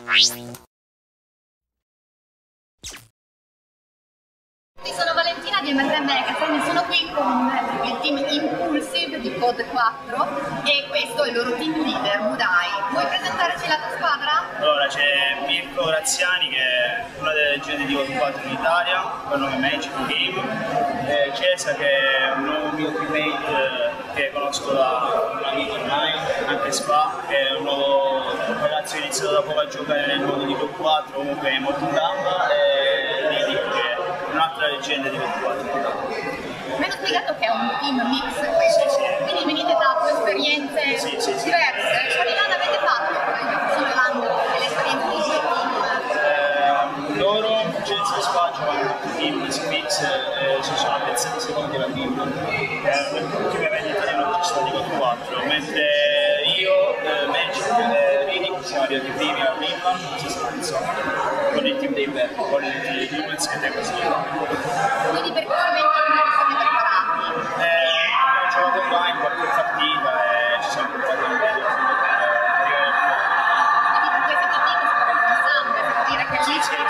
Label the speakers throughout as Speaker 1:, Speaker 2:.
Speaker 1: Sono Valentina di M3 Magazine, sono qui con il team Impulsive di Code 4 e questo è il loro team leader, Mudai. Vuoi presentarci la tua squadra?
Speaker 2: Allora, c'è Mirko Graziani che è una delle leggende di Code 4 in Italia, con nome Magic Game, Cesa che è un nuovo mio teammate che conosco da un amico ormai, anche Spa, che è un nuovo ragazzo che ha iniziato da poco a giocare nel mondo di Code 4, comunque è molto in gamba, e Lidic che è un'altra leggenda di Code 4.
Speaker 1: Mi hanno spiegato che è un team mix questo, quindi venite da due esperienze diverse. Quali anni avete fatto simulando l'esperienza di due team?
Speaker 2: Loro, Genesis Spa, giocano con team Easy Mix, si sono apprezzati secondi alla team, l'ultimo evento italiano che c'è stato di Code 4, mentre io, Magic e Lidic siamo arrivati primi a Rimman, insomma, con il team dei Berti, con il team dei Humans che è così.
Speaker 1: Quindi per questo evento siete preparati?
Speaker 2: Abbiamo giocato online qualche partita e ci siamo preparati un bene.
Speaker 1: Quindi per queste partite si parla con sangue, per dire che lì c'è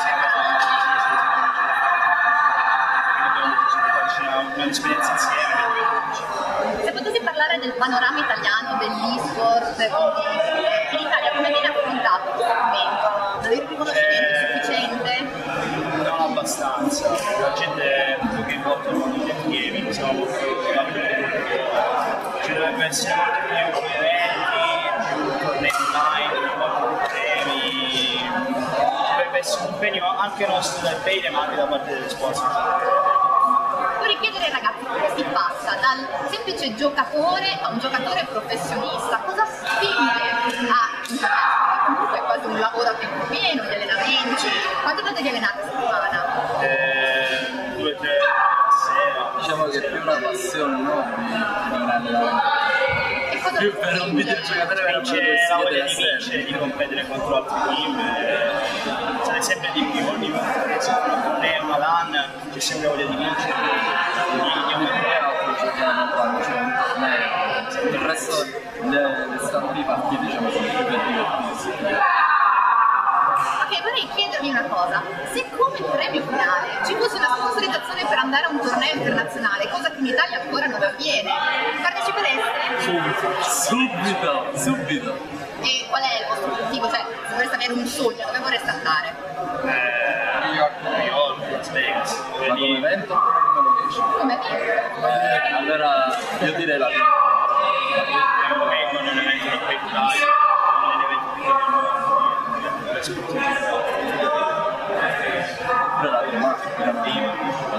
Speaker 2: un'esperienza insieme.
Speaker 1: Se potessi parlare del panorama italiano, dell'e-sport, in Italia come viene affrontato questo momento? Avete un riconoscimento sufficiente?
Speaker 2: Non abbastanza, la gente è più che involta nel mondo del gaming, siamo molto preoccupati, ci dovrebbe essere molti più eventi, più tornei online, molti temi, ci dovrebbe essere un impegno anche nostro dal bene ma anche da parte delle sponsor.
Speaker 1: Vorrei chiedere ai ragazzi come si passa dal semplice giocatore a un giocatore professionista, cosa spinge a giocare? Comunque è quasi un lavoro a tempo pieno, gli allenamenti, quante volte vi allenate a settimana?
Speaker 2: 2 o 3 a sera.
Speaker 3: Diciamo che è più una passione, no? Di un allenamento.
Speaker 1: E cosa
Speaker 3: Più per un videogiocatore per
Speaker 2: C'è la voglia di vincere, di competere contro altri team, sarà sempre di più, ogni volta che si fa un torneo, una LAN, c'è sempre voglia di vincere, quindi
Speaker 3: il resto le stanti partite diciamo sono più per divertirsi.
Speaker 1: Ok, vorrei chiedervi una cosa, se come premio finale ci fosse una sponsorizzazione per andare a un torneo internazionale, cosa che in Italia ancora non avviene, partecipereste?
Speaker 3: Subito!
Speaker 1: E qual è il vostro obiettivo? Cioè, se vorreste avere un sogno, dove vorreste andare?
Speaker 2: New York, Las Vegas,
Speaker 3: Ma come evento o come location?
Speaker 1: Come evento?
Speaker 3: Allora io direi la prima.
Speaker 2: Non è un evento di Italia, non è un evento più
Speaker 3: Però la prima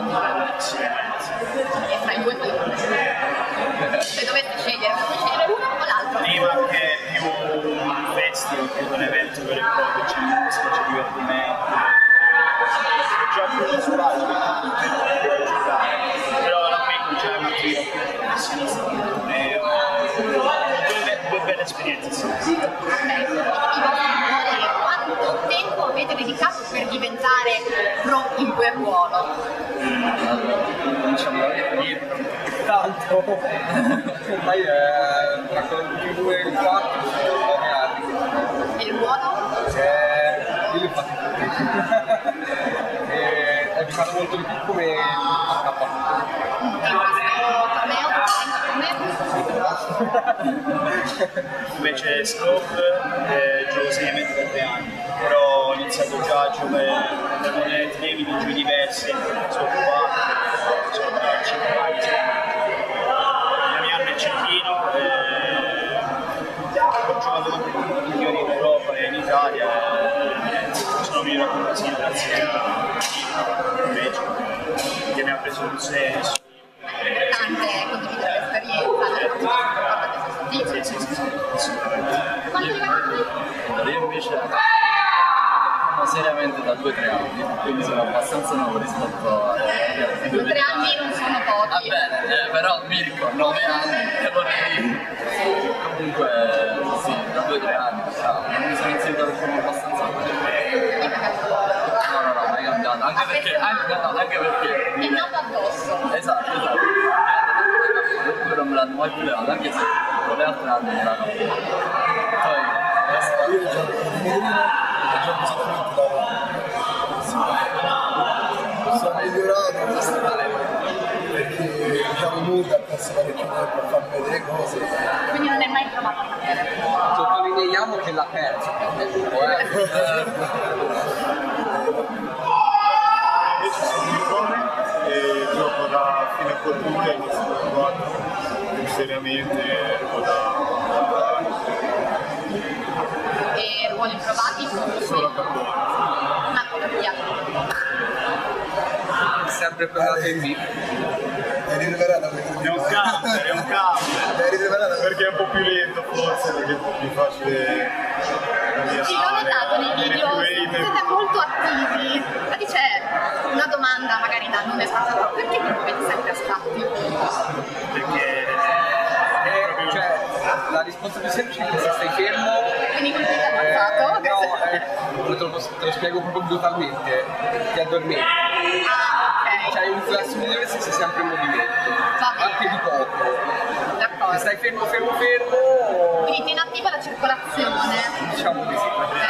Speaker 1: E fra i due team? Se doveste scegliere, dovete scegliere uno o l'altro?
Speaker 2: prima che è più un festival, più un evento vero e proprio, c'è musica, c'è divertimento. Già più uno spazio per giocare, però alla fine c'è una attività più professionista, due belle esperienze. Sì.
Speaker 1: I vostri ruoli e quanto tempo avete dedicato per diventare pro in quel ruolo?
Speaker 3: Allora, cominciamo da dire
Speaker 4: Tanto, ormai è tra il 2 e il 4 sono 9 anni.
Speaker 1: E il ruolo?
Speaker 4: Io l'ho fatto e è diventato molto di più come K.
Speaker 1: In questo torneo?
Speaker 2: Invece Scope gioco seriamente da 3 anni, però ho iniziato già a giocare con temi di giochi diversi, sono 4, sono 5 anni. Il mio anno è Cecchino, ho giocato con i migliori in Europa e in Italia e sono migliorato un casino grazie a invece che mi ha preso sul serio.
Speaker 1: È importante condividere l'esperienza,
Speaker 2: Sì.
Speaker 1: Quanto riguarda voi?
Speaker 3: io invece seriamente da 2-3 anni, quindi sono abbastanza nuovo rispetto a
Speaker 1: 3 anni non sono
Speaker 3: va
Speaker 1: pochi.
Speaker 3: bene, però Mirko 9 anni che vorrei dire. Comunque sì, da 2-3 anni diciamo, mi sono iniziato a fare abbastanza no, mai cambiato, anche perché
Speaker 1: È nato addosso.
Speaker 3: esatto, non me l'hanno mai più levato, anche se con le altre anni me l'hanno poi
Speaker 4: Io gioco
Speaker 5: perso parecchio tempo a farmi vedere cose.
Speaker 1: Quindi non è mai provato a cambiare.
Speaker 4: Sottolineiamo che l'ha perso nel tempo,
Speaker 2: Invece sono Mircone e gioco da fine cultura, inizio a provare più seriamente
Speaker 1: E ruoli provati
Speaker 2: solo a Carbone.
Speaker 1: ma come via.
Speaker 4: sempre provato in B.
Speaker 5: Eri preparata perché
Speaker 2: È un camper,
Speaker 5: Eri preparata
Speaker 2: perché è un po' più lento forse, perché è un po' più facile da
Speaker 1: Sì, l'ho notato nei video, siete molto attivi. Infatti c'è una domanda magari da non esatto, perché vi muovete sempre a scatti?
Speaker 2: perché
Speaker 4: Cioè, la risposta più semplice è che se stai fermo.
Speaker 1: Quindi qui ti ammazzato?
Speaker 4: No, te lo spiego proprio brutalmente, ti addormenti.
Speaker 1: Ah,
Speaker 4: C'hai un flash migliore se sei sempre in movimento,
Speaker 1: Va bene.
Speaker 4: anche di poco.
Speaker 1: ok, d'accordo.
Speaker 4: Se stai fermo,
Speaker 1: Quindi tieni attiva la circolazione.
Speaker 4: diciamo di sì.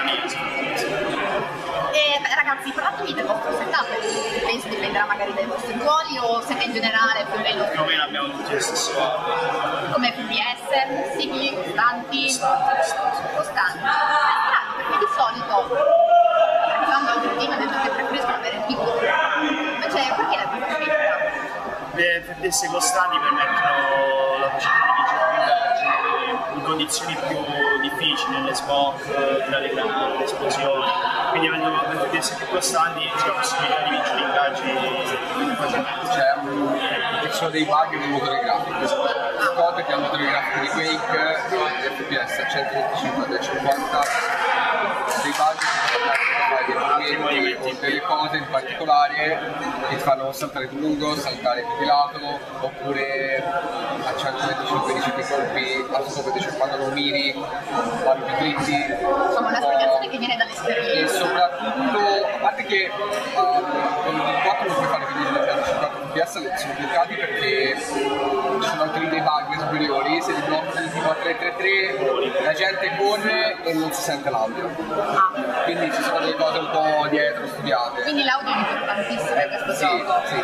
Speaker 1: E beh, ragazzi, parlatemi del vostro setup. Penso dipenderà magari dai vostri ruoli o siete in generale più o meno
Speaker 2: più o meno abbiamo tutti lo stesso valore.
Speaker 1: come FPS, simili, costanti? Costanti. È strano perché di solito quando un team ha detto che preferiscono avere il piccolo. Invece perché la differenza?
Speaker 2: Le FPS costanti permettono la possibilità di vincere in condizioni più difficili, nelle smoke, tra le granate, le esplosioni. Quindi avendo FPS più costanti c'è la possibilità di vincere ingaggi facilmente.
Speaker 4: Ci sono dei bug nel motore grafico. Ricordo che al motore grafico di Quake FPS a 125 e 50 dei bug che fare dei movimenti o delle cose in particolare che ti fanno saltare più lungo, saltare più di lato, oppure a 125 dici che colpi a scopo dice quando non miri vanno più dritti.
Speaker 1: Insomma, una spiegazione che viene
Speaker 4: E
Speaker 1: dall'esperienza.
Speaker 4: soprattutto, a parte che con il 4 non puoi fare video di 150 fps, sono bloccati perché ci sono altri dei bug superiori, se li blocchi tipo a 333 la gente corre e non si sente l'audio. Quindi ci sono delle cose un po' dietro studiate.
Speaker 1: Quindi l'audio è importantissimo in questo
Speaker 4: Sì,
Speaker 1: gioco.
Speaker 4: sì.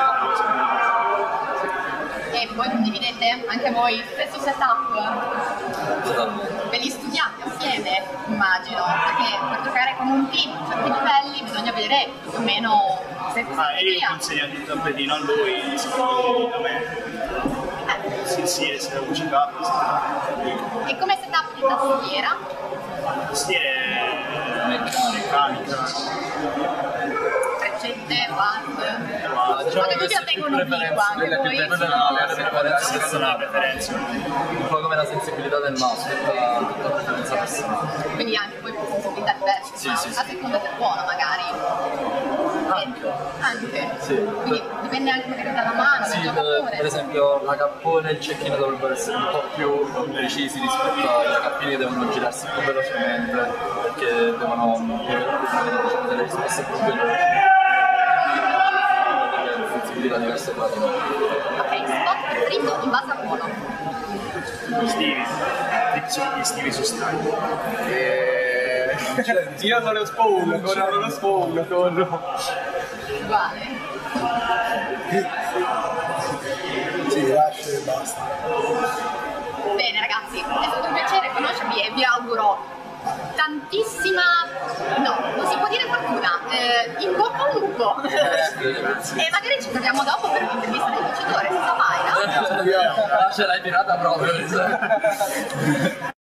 Speaker 1: E voi condividete anche voi stesso setup? Ve li studiate assieme, immagino, perché per giocare con un team a certi livelli bisogna vedere più o meno se
Speaker 2: Io
Speaker 1: via.
Speaker 2: consegno il tappetino a lui, si fa da me. Sì, si è lucicato.
Speaker 1: E come setup di tastiera?
Speaker 2: Tastiere meccanica.
Speaker 1: Freccette, watt.
Speaker 3: Diciamo
Speaker 1: Quando tutti la tengono di qua, anche
Speaker 4: quella più
Speaker 1: voi.
Speaker 4: personale,
Speaker 2: Questa è una preferenza.
Speaker 3: un po' come la sensibilità del mouse, tutta la preferenza personale.
Speaker 1: Quindi anche poi per sensibilità diverse,
Speaker 3: Sì,
Speaker 1: ma
Speaker 3: sì, sì.
Speaker 1: a seconda del buono magari. Anche.
Speaker 3: Sì.
Speaker 1: Quindi dipende anche magari dalla mano,
Speaker 3: Sì,
Speaker 1: dal giocatore.
Speaker 3: per esempio la cappone e il cecchino dovrebbero essere un po' più precisi rispetto ai cappini che devono girarsi più velocemente perché devono diciamo, delle risposte più veloci. Delle sensibilità diverse tra di loro.
Speaker 1: Ok, spot preferito in base a ruolo.
Speaker 2: Gli stivi su style.
Speaker 4: Io non lo spawn, corro.
Speaker 1: Uguale.
Speaker 5: Sì, lascia e basta.
Speaker 1: Bene ragazzi, è stato un piacere conoscervi e vi auguro tantissima, no, non si può dire fortuna, in bocca al lupo. E magari ci troviamo dopo per un'intervista del vincitore, si sa mai, no?
Speaker 3: Ce l'hai tirata proprio.